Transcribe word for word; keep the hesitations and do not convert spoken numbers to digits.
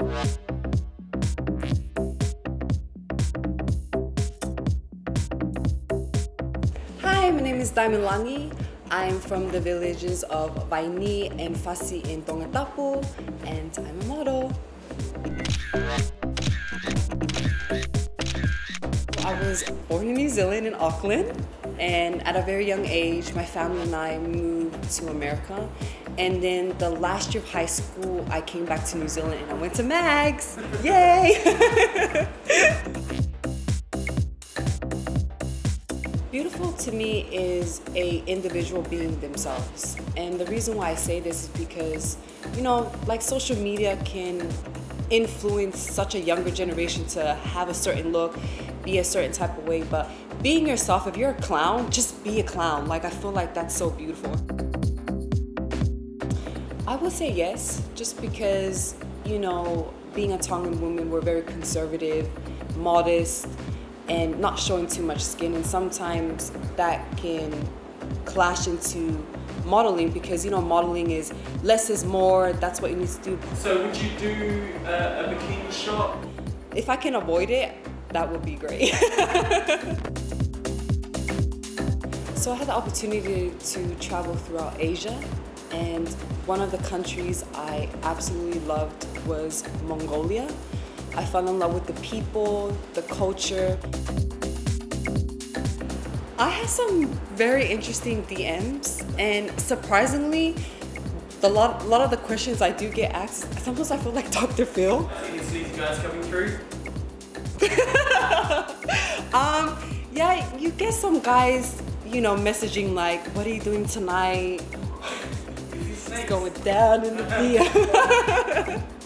Hi, my name is Diamond Langi. I'm from the villages of Vaini and Fasi in Tagata, and I'm a model. I was born in New Zealand in Auckland, and at a very young age, my family and I moved to America. And then the last year of high school, I came back to New Zealand and I went to Mags. Yay! Beautiful to me is a individual being themselves. And the reason why I say this is because, you know, like social media can influence such a younger generation to have a certain look, be a certain type of way, but being yourself, if you're a clown, just be a clown. Like, I feel like that's so beautiful. I would say yes, just because, you know, being a Tongan woman, we're very conservative, modest, and not showing too much skin, and sometimes that can clash into modeling because, you know, modeling is less is more, that's what you need to do. So would you do a, a bikini shot? If I can avoid it, that would be great. So I had the opportunity to travel throughout Asia, and one of the countries I absolutely loved was Mongolia. I fell in love with the people, the culture. I had some very interesting D Ms, and surprisingly, the lot, lot of the questions I do get asked, sometimes I feel like Doctor Phil. Any these guys coming through? um, yeah, you get some guys, you know, messaging like, what are you doing tonight? It's going down in the V M.